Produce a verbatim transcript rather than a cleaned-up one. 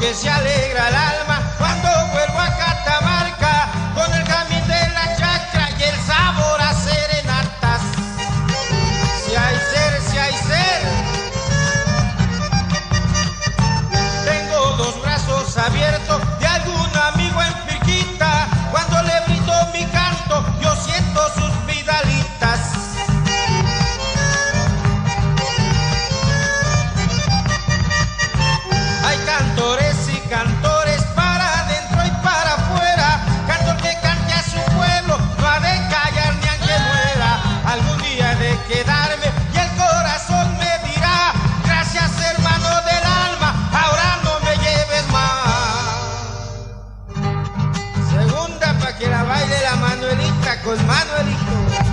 que se alegra el alma cuando vuelvo a Catamarca con el camino de la chacra y el sabor a serenatas. Si hay ser, si hay ser, tengo los brazos abiertos de algún amigo en Pirquita. Cuando le brindo mi canto, yo siento sus vidalitas. Hay cantores y cantores para adentro y para afuera. Cantor que cante a su pueblo, no ha de callar ni aunque muera. Algún día he de quedarme y el corazón me dirá: gracias, hermano del alma, ahora no me lleves más. Segunda pa' que la baile la Manuelita con Manuelito.